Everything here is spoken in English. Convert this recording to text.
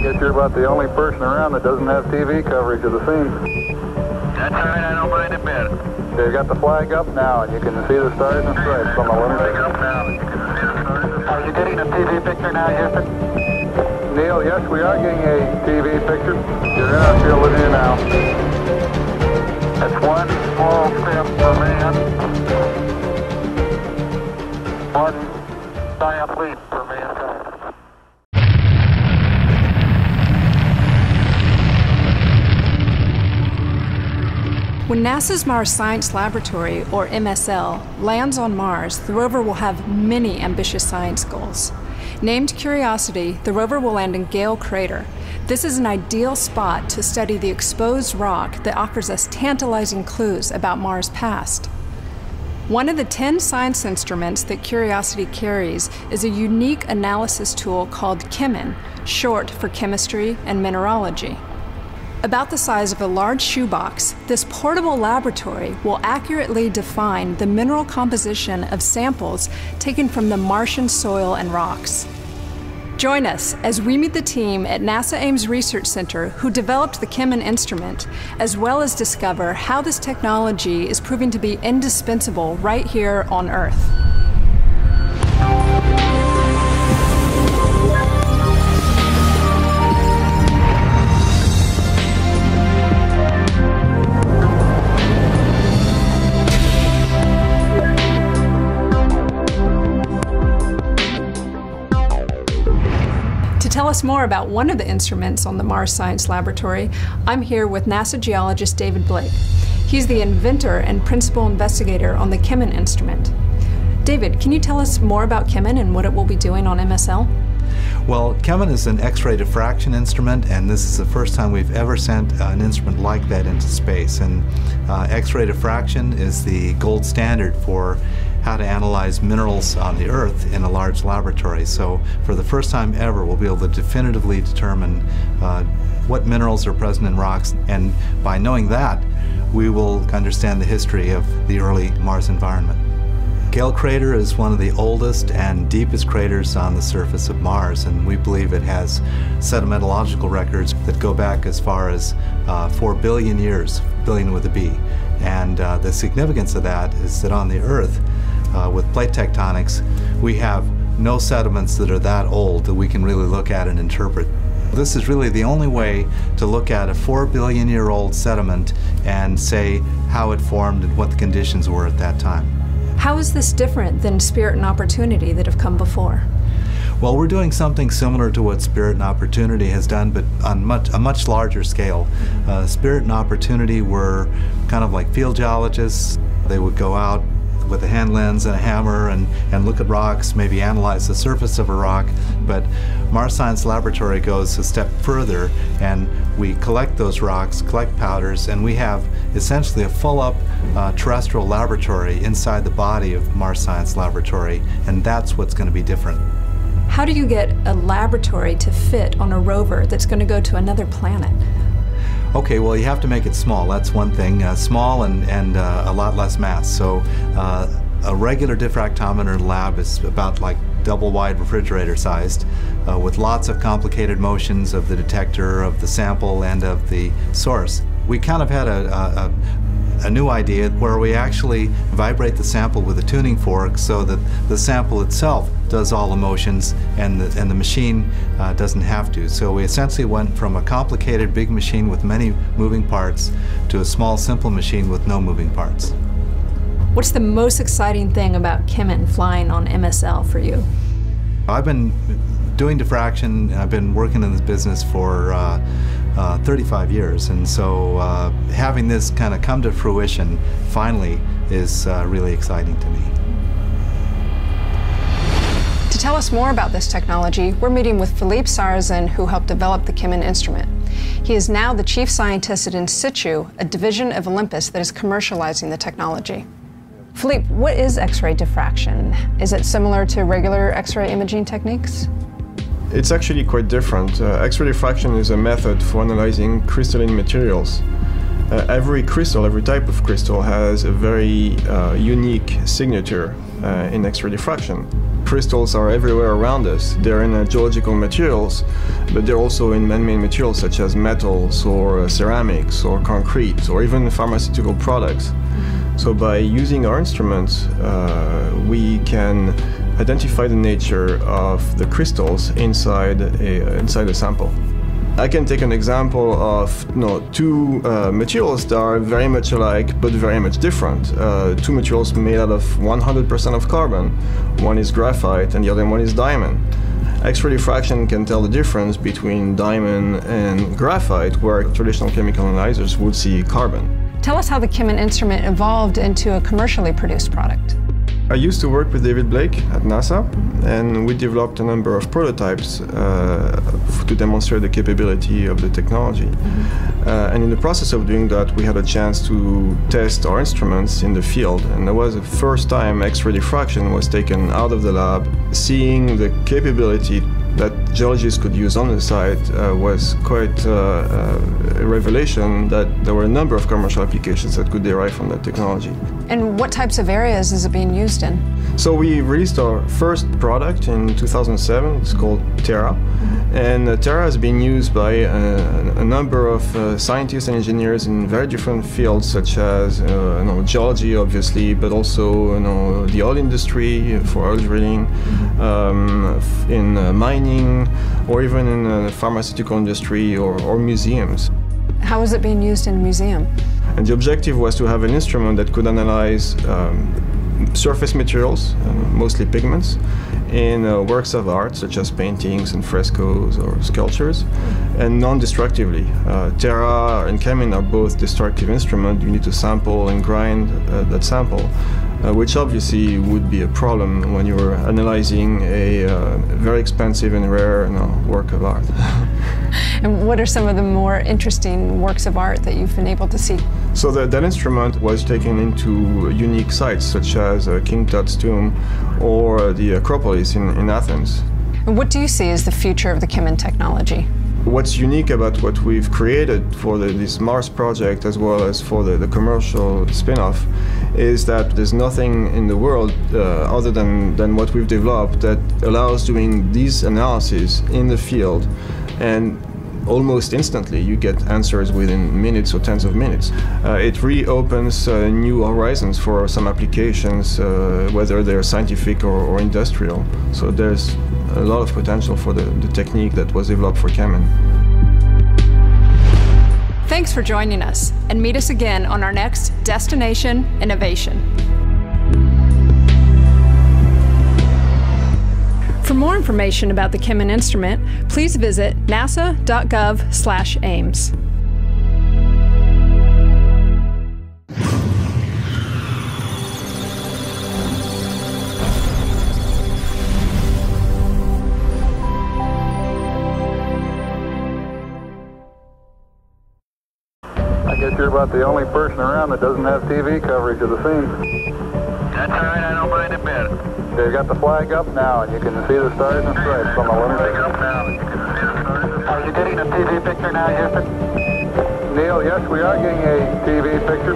guess you're about the only person around that doesn't have TV coverage of the scene. That's all right, I don't mind a bit. They've got the flag up now, and you can see the stars and stripes on the lunar Flag up now, you can see the stars. Are you getting a TV picture now, Houston? Neil, yes, we are getting a TV picture. You're in our field of view now. That's one small step for man, one giant leap for mankind. When NASA's Mars Science Laboratory, or MSL, lands on Mars, the rover will have many ambitious science goals. Named Curiosity, the rover will land in Gale Crater. This is an ideal spot to study the exposed rock that offers us tantalizing clues about Mars' past. One of the 10 science instruments that Curiosity carries is a unique analysis tool called CHEMIN, short for chemistry and mineralogy. About the size of a large shoebox, this portable laboratory will accurately define the mineral composition of samples taken from the Martian soil and rocks. Join us as we meet the team at NASA Ames Research Center who developed the CHEMIN instrument, as well as discover how this technology is proving to be indispensable right here on Earth. To tell us more about one of the instruments on the Mars Science Laboratory, I'm here with NASA geologist David Blake. He's the inventor and principal investigator on the CHEMIN instrument. David, can you tell us more about CHEMIN and what it will be doing on MSL? Well, CHEMIN is an X-ray diffraction instrument, and this is the first time we've ever sent an instrument like that into space. And X-ray diffraction is the gold standard for how to analyze minerals on the Earth in a large laboratory. So for the first time ever, we'll be able to definitively determine what minerals are present in rocks, and by knowing that, we will understand the history of the early Mars environment. Gale Crater is one of the oldest and deepest craters on the surface of Mars, and we believe it has sedimentological records that go back as far as 4 billion years, billion with a B. And the significance of that is that on the Earth, with plate tectonics, we have no sediments that are that old that we can really look at and interpret. This is really the only way to look at a 4 billion year old sediment and say how it formed and what the conditions were at that time. How is this different than Spirit and Opportunity that have come before? Well, we're doing something similar to what Spirit and Opportunity has done, but on a much larger scale. Spirit and Opportunity were kind of like field geologists. They would go out with a hand lens and a hammer and look at rocks, maybe analyze the surface of a rock. But Mars Science Laboratory goes a step further, and we collect those rocks, collect powders, and we have essentially a full-up terrestrial laboratory inside the body of Mars Science Laboratory, and that's what's going to be different. How do you get a laboratory to fit on a rover that's going to go to another planet? Okay, well, you have to make it small. That's one thing. Small and a lot less mass. So a regular diffractometer lab is about like double-wide refrigerator sized, with lots of complicated motions of the detector, of the sample, and of the source. We kind of had a new idea where we actually vibrate the sample with a tuning fork so that the sample itself does all the motions and the machine doesn't have to. So we essentially went from a complicated big machine with many moving parts to a small simple machine with no moving parts. What's the most exciting thing about CHEMIN flying on MSL for you? I've been doing diffraction, and I've been working in this business for 35 years, and so having this kind of come to fruition finally is really exciting to me. To tell us more about this technology, we're meeting with Philippe Sarrazin, who helped develop the CHEMIN instrument. He is now the chief scientist at In Situ, a division of Olympus that is commercializing the technology. Philippe, what is X-ray diffraction? Is it similar to regular X-ray imaging techniques? It's actually quite different. X-ray diffraction is a method for analyzing crystalline materials. Every crystal, every type of crystal has a very unique signature in X-ray diffraction. Crystals are everywhere around us. They're in geological materials, but they're also in man-made materials such as metals or ceramics or concrete or even pharmaceutical products. So by using our instruments, we can identify the nature of the crystals inside a sample. I can take an example of two materials that are very much alike but very much different. Two materials made out of 100% of carbon. One is graphite and the other one is diamond. X-ray diffraction can tell the difference between diamond and graphite, where traditional chemical analyzers would see carbon. Tell us how the Kimin instrument evolved into a commercially produced product. I used to work with David Blake at NASA, and we developed a number of prototypes to demonstrate the capability of the technology. And in the process of doing that, we had a chance to test our instruments in the field, and that was the first time X-ray diffraction was taken out of the lab. Seeing the capability that geologists could use on the site was quite a revelation that there were a number of commercial applications that could derive from that technology. And what types of areas is it being used in? So we released our first product in 2007. It's called Terra. And Terra has been used by a number of scientists and engineers in very different fields, such as geology, obviously, but also the oil industry for oil drilling, in mining, or even in the pharmaceutical industry or museums. How is it being used in a museum? And the objective was to have an instrument that could analyze surface materials, mostly pigments, in works of art such as paintings and frescoes or sculptures, and non-destructively. Terra and Kimin are both destructive instruments. You need to sample and grind that sample, which obviously would be a problem when you're analyzing a very expensive and rare work of art. And what are some of the more interesting works of art that you've been able to see? So that instrument was taken into unique sites such as King Tut's tomb or the Acropolis in Athens. And what do you see as the future of the Kimin technology? What's unique about what we've created for this Mars project, as well as for the commercial spin-off, is that there's nothing in the world other than what we've developed that allows doing these analyses in the field, and almost instantly you get answers within minutes or tens of minutes. It really opens new horizons for some applications, whether they're scientific or industrial. So there's a lot of potential for the technique that was developed for Kimin. Thanks for joining us, and meet us again on our next Destination Innovation. For more information about the Kimin instrument, please visit nasa.gov/AIMS. I guess you're about the only person around that doesn't have TV coverage of the scene. That's all right, I don't mind a bit. They've got the flag up now, and you can see the stars and stripes on the lunar. Flag up now, you can see the stars. Are you getting a TV picture now, Houston? Neil, yes, we are getting a TV picture.